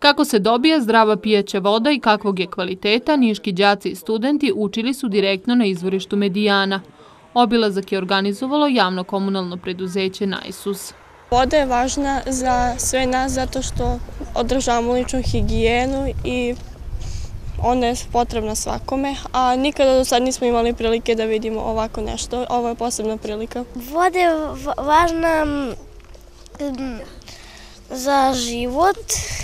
Kako se dobija zdrava pijaća voda i kakvog je kvaliteta, niški đaci i studenti učili su direktno na izvorištu Medijana. Obilazak je organizovalo javno komunalno preduzeće Najsus. Voda je važna za sve nas zato što održavamo ličnu higijenu i ona je potrebna svakome, a nikada do sad nismo imali prilike da vidimo ovako nešto. Ovo je posebna prilika. Voda je važna za život,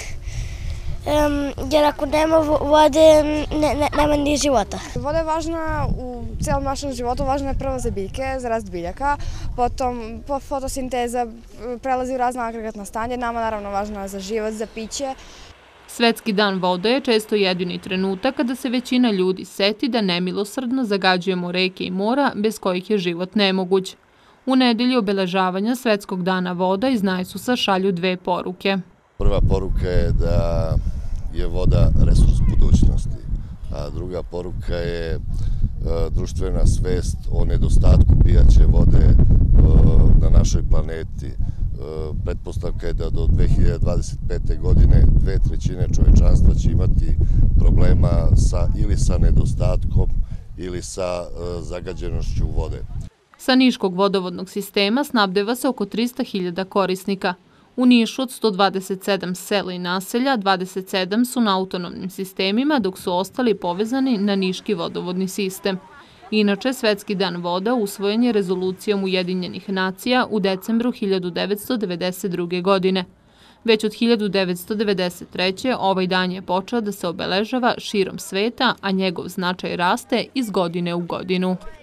jer ako nema vode, nema ni života. Voda je važna u cijelom našem životu, važna je prvo za biljke, za rast biljaka, potom fotosinteza prelazi u razna agregatna stanja, nama naravno važna za život, za piće. Svetski dan vode je često jedini trenutak kada se većina ljudi seti da nemilosrdno zagađujemo reke i mora bez kojih je život nemoguć. U nedelji obeležavanja Svetskog dana voda iz Najsusa šalju dve poruke. Prva poruka je da je voda resurs budućnosti, a druga poruka je društvena svest o nedostatku pijaće vode na našoj planeti. Pretpostavka je da do 2025. godine 2/3 čovečanstva će imati problema ili sa nedostatkom ili sa zagađenošću vode. Sa niškog vodovodnog sistema snabdeva se oko 300.000 korisnika. U Nišu od 127 sela i naselja, 27 su na autonomnim sistemima, dok su ostali povezani na niški vodovodni sistem. Inače, Svetski dan voda usvojen je rezolucijom Ujedinjenih nacija u decembru 1992. godine. Već od 1993. ovaj dan je počeo da se obeležava širom sveta, a njegov značaj raste iz godine u godinu.